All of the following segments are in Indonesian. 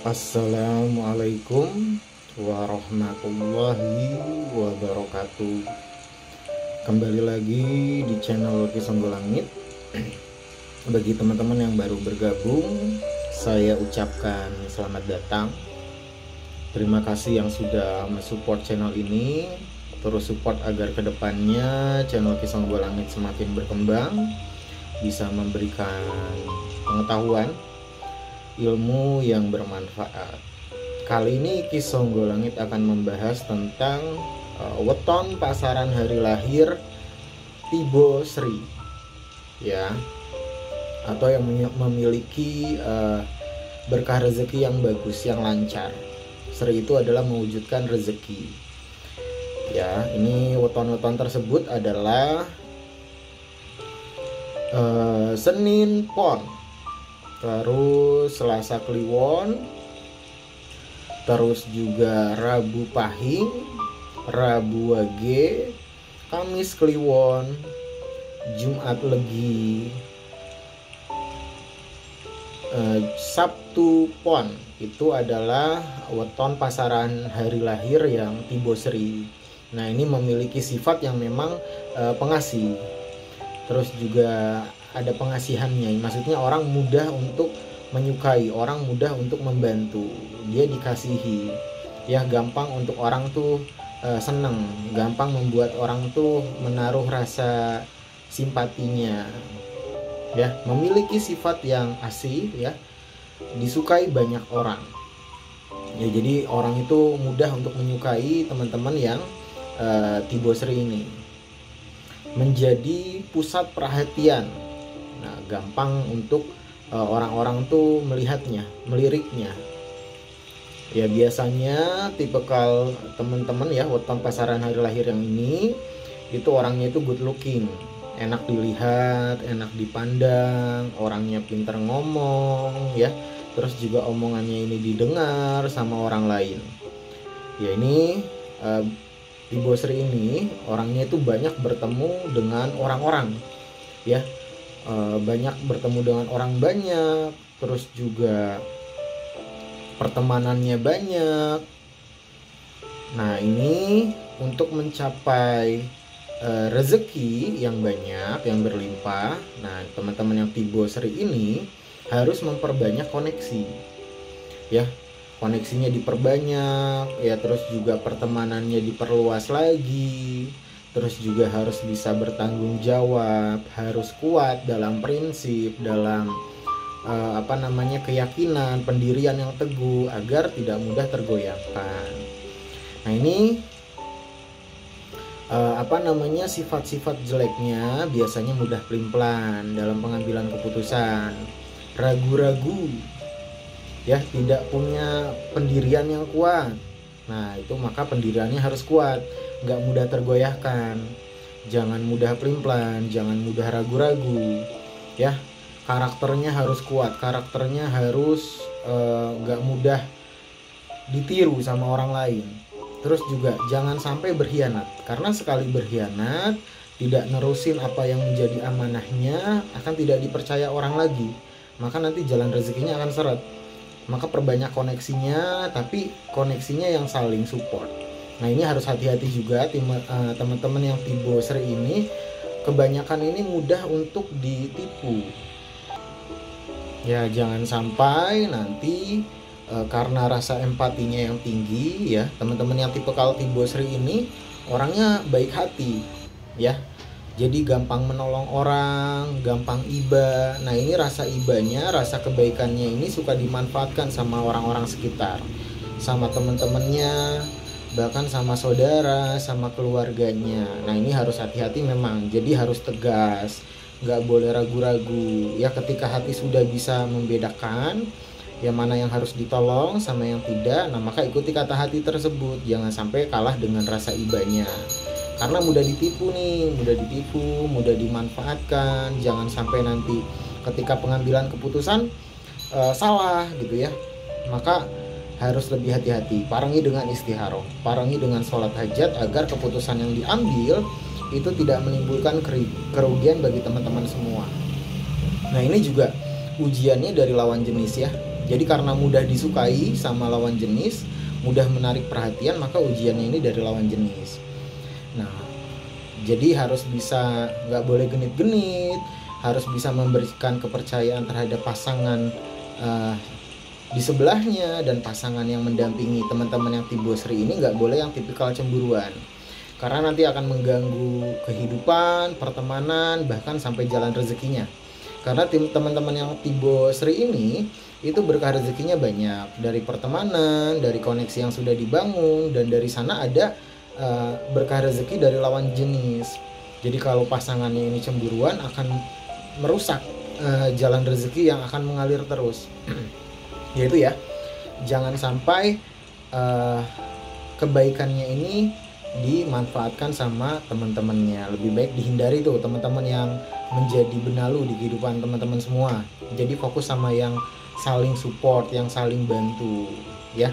Assalamualaikum warahmatullahi wabarakatuh. Kembali lagi di channel Kisonggo Langit. Bagi teman-teman yang baru bergabung, saya ucapkan selamat datang. Terima kasih yang sudah mensupport channel ini. Terus support agar kedepannya channel Kisonggo Langit semakin berkembang, bisa memberikan pengetahuan, ilmu yang bermanfaat. Kali ini Kisonggo Langit akan membahas tentang weton pasaran hari lahir Tibo Sri, ya, atau yang memiliki berkah rezeki yang bagus, yang lancar. Sri itu adalah mewujudkan rezeki. Ya, ini weton-weton tersebut adalah Senin Pon, terus Selasa Kliwon, terus juga Rabu Pahing, Rabu Wage, Kamis Kliwon, Jumat Legi, Sabtu Pon. Itu adalah weton pasaran hari lahir yang Tibo Sri. Nah, ini memiliki sifat yang memang pengasih. Terus juga ada pengasihannya, maksudnya orang mudah untuk menyukai, orang mudah untuk membantu, dia dikasihi, ya, gampang untuk orang tuh seneng, gampang membuat orang tuh menaruh rasa simpatinya, ya, memiliki sifat yang asih, ya, disukai banyak orang, ya. Jadi orang itu mudah untuk menyukai teman-teman yang Tibo Sri ini, menjadi pusat perhatian. Nah, gampang untuk orang-orang tuh melihatnya, meliriknya. Ya, biasanya tipikal teman-teman ya weton pasaran hari lahir yang ini itu orangnya itu good looking, enak dilihat, enak dipandang, orangnya pintar ngomong, ya. Terus juga omongannya ini didengar sama orang lain. Ya, ini Tibo Sri ini orangnya itu banyak bertemu dengan orang-orang, ya, banyak bertemu dengan orang banyak, terus juga pertemanannya banyak. Nah, ini untuk mencapai rezeki yang banyak, yang berlimpah. Nah, teman-teman yang Tibo Sri ini harus memperbanyak koneksi, ya. Koneksinya diperbanyak, ya, terus juga pertemanannya diperluas lagi, terus juga harus bisa bertanggung jawab, harus kuat dalam prinsip, dalam keyakinan, pendirian yang teguh agar tidak mudah tergoyahkan. Nah, ini sifat-sifat jeleknya biasanya mudah pelin-pelan dalam pengambilan keputusan, ragu-ragu, ya, tidak punya pendirian yang kuat. Nah, itu maka pendiriannya harus kuat, nggak mudah tergoyahkan, jangan mudah pelin-pelan, jangan mudah ragu-ragu, ya. Karakternya harus kuat, karakternya harus nggak mudah ditiru sama orang lain. Terus juga jangan sampai berkhianat, karena sekali berkhianat, tidak nerusin apa yang menjadi amanahnya, akan tidak dipercaya orang lagi, maka nanti jalan rezekinya akan seret. Maka perbanyak koneksinya, tapi koneksinya yang saling support. Nah, ini harus hati-hati juga teman-teman yang Tibo Sri ini, kebanyakan ini mudah untuk ditipu. Ya, jangan sampai nanti karena rasa empatinya yang tinggi, ya, teman-teman yang tipikal Tibo Sri ini orangnya baik hati, ya. Jadi gampang menolong orang, gampang iba. Nah, ini rasa ibanya, rasa kebaikannya ini suka dimanfaatkan sama orang-orang sekitar, sama teman-temannya, bahkan sama saudara, sama keluarganya. Nah, ini harus hati-hati memang. Jadi harus tegas, nggak boleh ragu-ragu. Ya, ketika hati sudah bisa membedakan yang mana yang harus ditolong sama yang tidak, nah maka ikuti kata hati tersebut. Jangan sampai kalah dengan rasa ibanya. Karena mudah ditipu nih, mudah dimanfaatkan. Jangan sampai nanti ketika pengambilan keputusan salah gitu, ya. Maka harus lebih hati-hati. Parangi dengan istikharah, parangi dengan sholat hajat agar keputusan yang diambil itu tidak menimbulkan kerugian bagi teman-teman semua. Nah, ini juga ujiannya dari lawan jenis, ya. Jadi karena mudah disukai sama lawan jenis, mudah menarik perhatian, maka ujiannya ini dari lawan jenis. Nah, jadi harus bisa, nggak boleh genit-genit, harus bisa memberikan kepercayaan terhadap pasangan di sebelahnya, dan pasangan yang mendampingi teman-teman yang Tibosri ini nggak boleh yang tipikal cemburuan, karena nanti akan mengganggu kehidupan, pertemanan, bahkan sampai jalan rezekinya. Karena teman-teman yang Tibosri ini itu berkah rezekinya banyak dari pertemanan, dari koneksi yang sudah dibangun, dan dari sana ada berkah rezeki dari lawan jenis. Jadi kalau pasangannya ini cemburuan akan merusak jalan rezeki yang akan mengalir terus. Yaitu ya, jangan sampai kebaikannya ini dimanfaatkan sama teman-temannya. Lebih baik dihindari tuh teman-teman yang menjadi benalu di kehidupan teman-teman semua. Jadi fokus sama yang saling support, yang saling bantu, ya.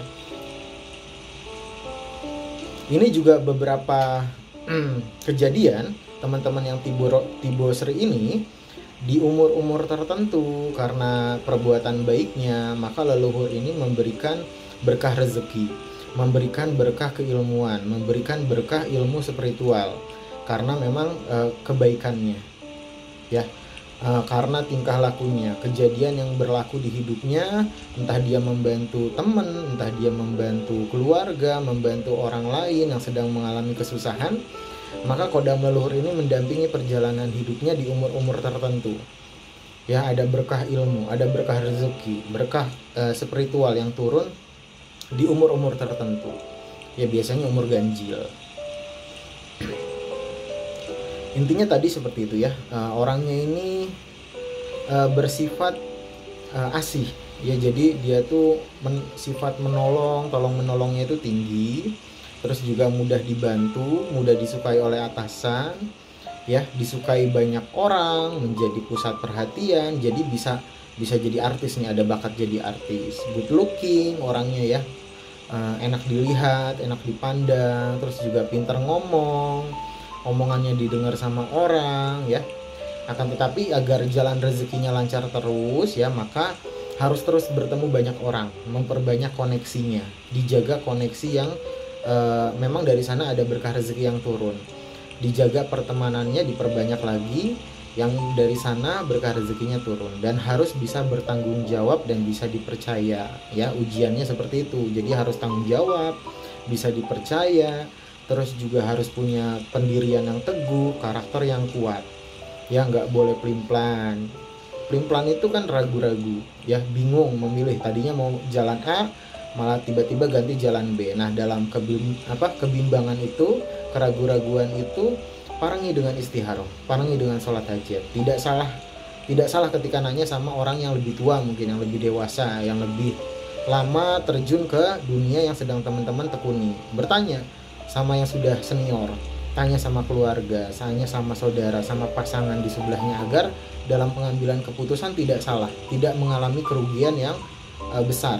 Ini juga beberapa kejadian teman-teman yang Tibosri ini di umur-umur tertentu, karena perbuatan baiknya, maka leluhur ini memberikan berkah rezeki, memberikan berkah keilmuan, memberikan berkah ilmu spiritual, karena memang kebaikannya, ya. Karena tingkah lakunya, kejadian yang berlaku di hidupnya, entah dia membantu teman, entah dia membantu keluarga, membantu orang lain yang sedang mengalami kesusahan, maka kodam leluhur ini mendampingi perjalanan hidupnya di umur-umur tertentu. Ya, ada berkah ilmu, ada berkah rezeki, berkah spiritual yang turun di umur-umur tertentu. Ya, biasanya umur ganjil. Intinya tadi seperti itu ya, orangnya ini bersifat asih ya, jadi dia tuh sifat menolong, tolong menolongnya itu tinggi, terus juga mudah dibantu, mudah disukai oleh atasan, ya, disukai banyak orang, menjadi pusat perhatian, jadi bisa jadi artis nih, ada bakat jadi artis, good looking orangnya ya, enak dilihat, enak dipandang, terus juga pintar ngomong, omongannya didengar sama orang ya. Akan tetapi agar jalan rezekinya lancar terus ya, maka harus terus bertemu banyak orang, memperbanyak koneksinya, dijaga koneksi yang memang dari sana ada berkah rezeki yang turun, dijaga pertemanannya, diperbanyak lagi, yang dari sana berkah rezekinya turun, dan harus bisa bertanggung jawab dan bisa dipercaya ya. Ujiannya seperti itu, jadi harus tanggung jawab, bisa dipercaya, terus juga harus punya pendirian yang teguh, karakter yang kuat ya, nggak boleh pelin-pelan. Pelin-pelan itu kan ragu-ragu ya, bingung memilih, tadinya mau jalan A malah tiba-tiba ganti jalan B. Nah, dalam kebimbangan itu, keraguan-raguan itu, parangi dengan istikharah, parangi dengan sholat hajat. Tidak salah ketika nanya sama orang yang lebih tua, mungkin yang lebih dewasa, yang lebih lama terjun ke dunia yang sedang teman-teman tekuni. Bertanya sama yang sudah senior, tanya sama keluarga, tanya sama saudara, sama pasangan di sebelahnya, agar dalam pengambilan keputusan tidak salah, tidak mengalami kerugian yang besar.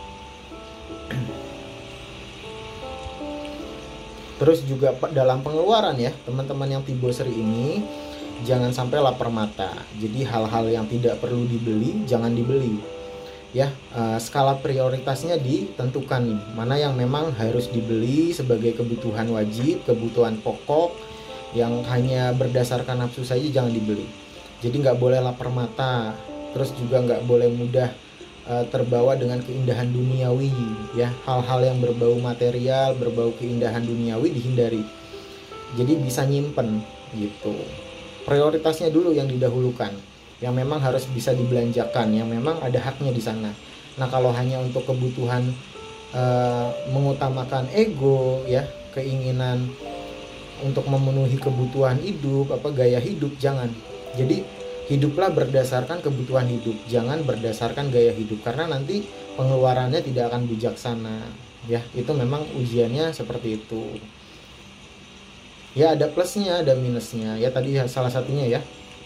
Terus juga dalam pengeluaran ya, teman-teman yang Tibosri ini jangan sampai lapar mata. Jadi hal-hal yang tidak perlu dibeli jangan dibeli ya. Skala prioritasnya ditentukan nih, mana yang memang harus dibeli sebagai kebutuhan wajib, kebutuhan pokok yang hanya berdasarkan nafsu saja, jangan dibeli. Jadi nggak boleh lapar mata, terus juga nggak boleh mudah terbawa dengan keindahan duniawi ya. Hal-hal yang berbau material, berbau keindahan duniawi dihindari, jadi bisa nyimpen gitu. Prioritasnya dulu yang didahulukan, yang memang harus bisa dibelanjakan, yang memang ada haknya di sana. Nah, kalau hanya untuk kebutuhan mengutamakan ego ya, keinginan untuk memenuhi kebutuhan hidup, gaya hidup, jangan. Jadi hiduplah berdasarkan kebutuhan hidup, jangan berdasarkan gaya hidup, karena nanti pengeluarannya tidak akan bijaksana ya. Itu memang ujiannya seperti itu ya. Ada plusnya, ada minusnya ya. Tadi salah satunya ya,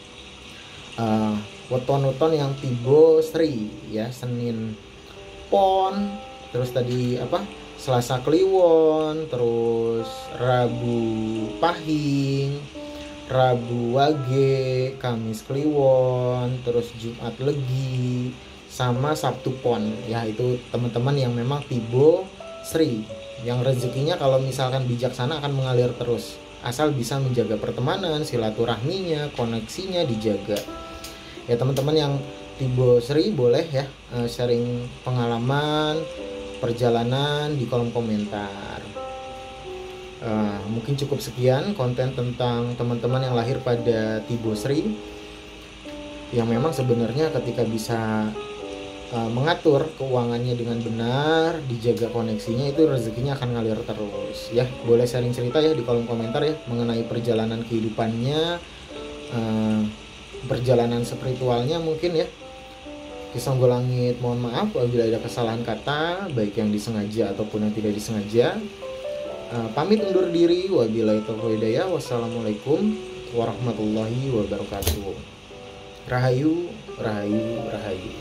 weton-weton yang Tibosri ya, Senin Pon, terus tadi Selasa Kliwon, terus Rabu Pahing, Rabu Wage, Kamis Kliwon, terus Jumat Legi, sama Sabtu Pon ya. Itu teman-teman yang memang tibo Sri, yang rezekinya kalau misalkan bijaksana akan mengalir terus, asal bisa menjaga pertemanan, silaturahminya, koneksinya dijaga. Ya teman-teman yang tibo Sri boleh ya sharing pengalaman perjalanan di kolom komentar. Mungkin cukup sekian konten tentang teman-teman yang lahir pada tibo Sri, yang memang sebenarnya ketika bisa mengatur keuangannya dengan benar, dijaga koneksinya, itu rezekinya akan ngalir terus ya. Boleh sharing cerita ya di kolom komentar ya mengenai perjalanan kehidupannya, perjalanan spiritualnya mungkin ya. Kisonggo Langit mohon maaf apabila ada kesalahan kata, baik yang disengaja ataupun yang tidak disengaja. Pamit undur diri, wabillahi taufiq hidayah. Wassalamualaikum warahmatullahi wabarakatuh. Rahayu, rahayu, rahayu.